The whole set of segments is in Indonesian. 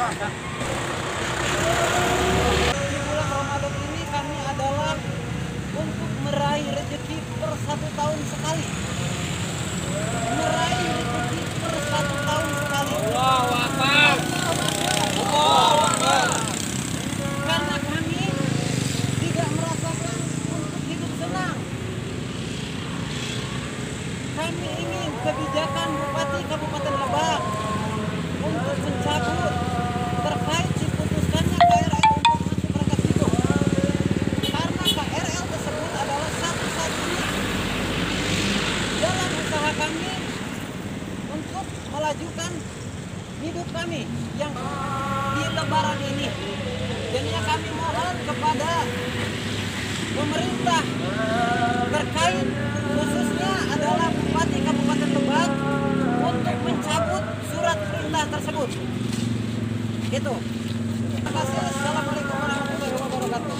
Di bulan Ramadan ini kami adalah untuk meraih rezeki per 1 tahun sekali. Meraih rezeki per 1 tahun sekali. Allahu Akbar. Allahu Akbar. Karena kami tidak merasakan untuk hidup senang. Kami ingin kebijakan Bupati Kabupaten Lebak untuk mencabut terkait diputuskannya KRL untuk masuk Rangkas Bitung. Karena KRL tersebut adalah satu-satunya dalam usaha kami untuk melajukan hidup kami yang di Lebaran ini. Jadinya kami mohon kepada pemerintah terkait, khususnya adalah Bupati Kabupaten Lebak, untuk mencabut surat perintah tersebut. Gitu. Terima kasih. Assalamualaikum warahmatullahi wabarakatuh.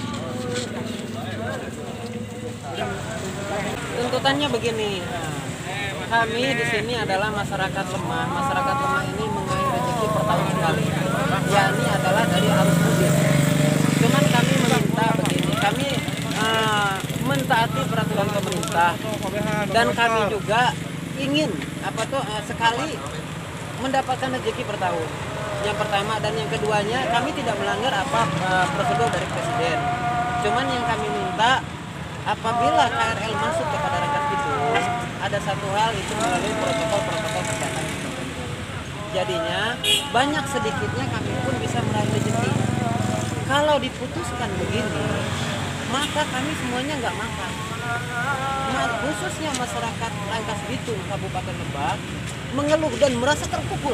Tuntutannya begini. Kami di sini adalah masyarakat lemah. Masyarakat lemah ini mengalir rezeki per tahun sekali. Yakni adalah dari arus mudik. Cuman kami meminta begini. Kami mentaati peraturan pemerintah dan kami juga ingin sekali mendapatkan rezeki per tahun. Yang pertama dan yang keduanya, kami tidak melanggar prosedur dari presiden. Cuman yang kami minta, apabila KRL masuk kepada Rangkas Bitung, ada satu hal itu melalui protokol kesehatan. Jadinya banyak sedikitnya kami pun bisa meraih rezeki. Kalau diputuskan begini, maka kami semuanya nggak makan. Nah, khususnya masyarakat Rangkas Bitung Kabupaten Lebak mengeluh dan merasa terpukul.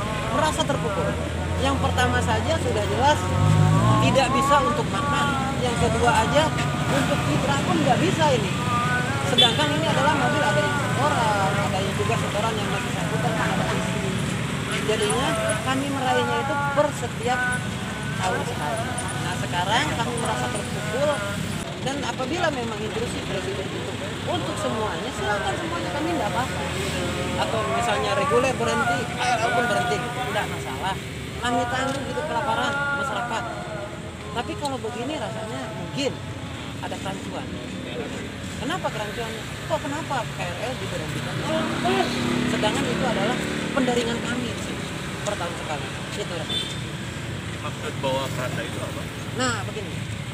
Yang pertama saja sudah jelas tidak bisa untuk makan. Yang kedua aja untuk fitrah pun nggak bisa ini. Sedangkan ini adalah mobil ada yang setoran, ada yang juga setoran yang masih sangkutan ada istri. Jadinya kami meraihnya itu per setiap tahun sekali. Nah sekarang kami merasa terpukul. Dan apabila memang instruksi presiden itu untuk semuanya, silakan semuanya, kami tidak apa-apa. Atau misalnya reguler berhenti, KRL pun berhenti, tidak masalah. Kami tanggung itu kelaparan masyarakat. Tapi kalau begini rasanya mungkin ada kerancuan. Kenapa kerancuannya? Kok kenapa KRL diberhentikan? Sedangkan itu adalah pendaringan kami di sini per tahun sekali. Itu rasanya. Maksud bahwa perasa itu apa? Nah begini.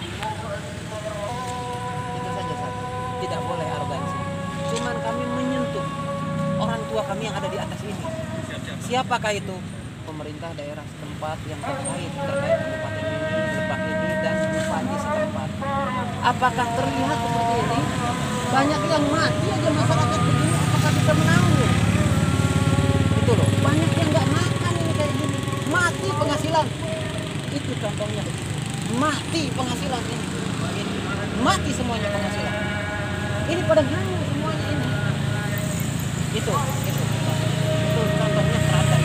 Itu saja satu. Tidak boleh arogansi. Cuman kami menyentuh orang tua kami yang ada di atas ini. Siapakah itu? Pemerintah daerah setempat yang terkait kabupaten ini, Lebak ini, dan bupati setempat. Apakah terlihat seperti ini? Banyak yang mati aja masyarakat begini, apakah bisa menanggung? Itu loh, banyak yang nggak makan ini kayak gini. Mati penghasilan. Itu contohnya. Mati penghasilan ini. Mati semuanya penghasilan. Ini pada hanyut semuanya ini. Itu contohnya serata.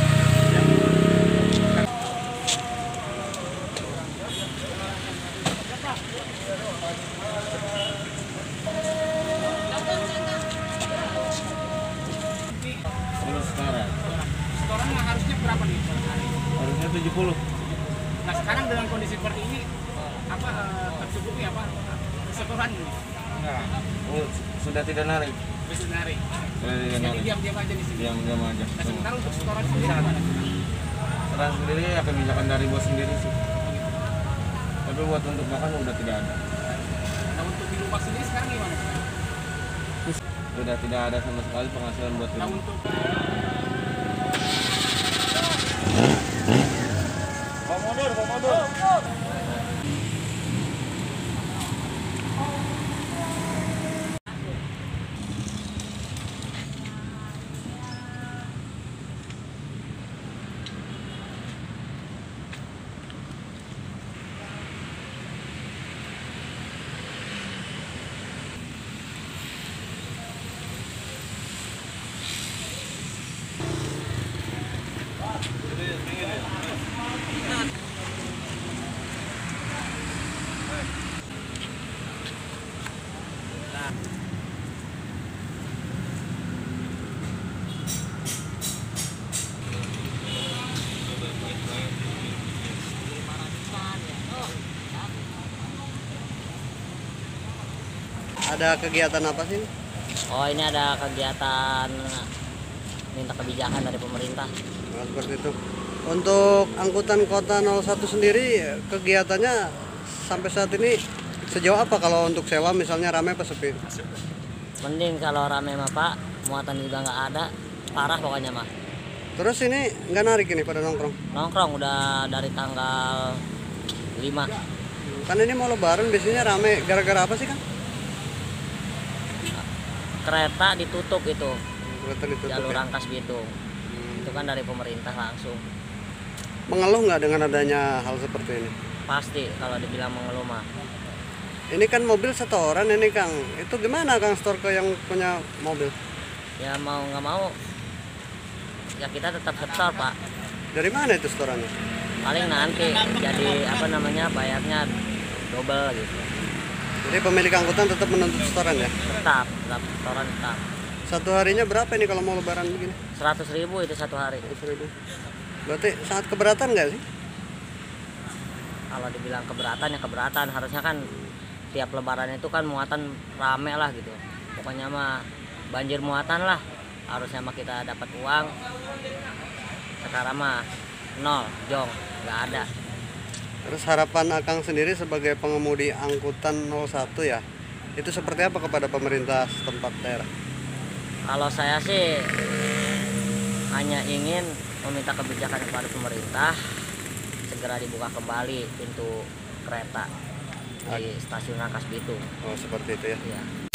Setorannya harusnya berapa nih? Harusnya 70. Nah sekarang dengan kondisi seperti ini tercukupi setoran ini? Enggak. Sudah tidak narik. Sudah narik. Jadi diam-diam aja di sini. Diam-diam aja. Nah sementara untuk setoran sendiri gimana? Setoran sendiri ya kebijakan dari bos sendiri sih. Tapi buat untuk makan udah tidak ada. Nah untuk di rumah sendiri sekarang gimana? Sudah tidak ada sama sekali penghasilan buat Nah ini. untuk Komodo. ada kegiatan apa sih? Oh, ini ada kegiatan minta kebijakan dari pemerintah. Nah, seperti itu. Untuk angkutan kota 01 sendiri kegiatannya sampai saat ini sejauh apa kalau untuk sewa misalnya ramai apa sepi? Mending kalau rame mah Pak, muatan juga nggak ada, parah pokoknya mah. Terus ini nggak narik ini pada nongkrong? Nongkrong udah dari tanggal 5. Kan ini mau lebaran biasanya rame gara-gara apa sih kan? Kereta ditutup itu, Kereta ditutup jalur ya? Rangkas Bitung. Itu kan dari pemerintah langsung. Mengeluh nggak dengan adanya hal seperti ini? Pasti kalau dibilang mengeluh mah. Ini kan mobil setoran ini Kang. Itu gimana Kang store ke yang punya mobil? Ya mau nggak mau, ya kita tetap setor Pak. Dari mana itu setorannya? Paling nanti jadi apa namanya bayarnya double gitu. Jadi pemilik angkutan tetap menuntut setoran ya? Tetap setoran tetap. Satu harinya berapa ini kalau mau lebaran begini? 100.000 itu satu hari. 100.000. Berarti sangat keberatan nggak sih? Kalau dibilang keberatan ya keberatan, harusnya kan tiap lebaran itu kan muatan rame lah gitu. Pokoknya mah banjir muatan lah. Harusnya mah kita dapat uang. Sekarang mah nol, jong, nggak ada. Terus harapan Akang sendiri sebagai pengemudi angkutan 01 ya, itu seperti apa kepada pemerintah setempat daerah? Kalau saya sih hanya ingin meminta kebijakan kepada pemerintah segera dibuka kembali pintu kereta di stasiun Rangkas Bitung. Oh seperti itu ya. Ya.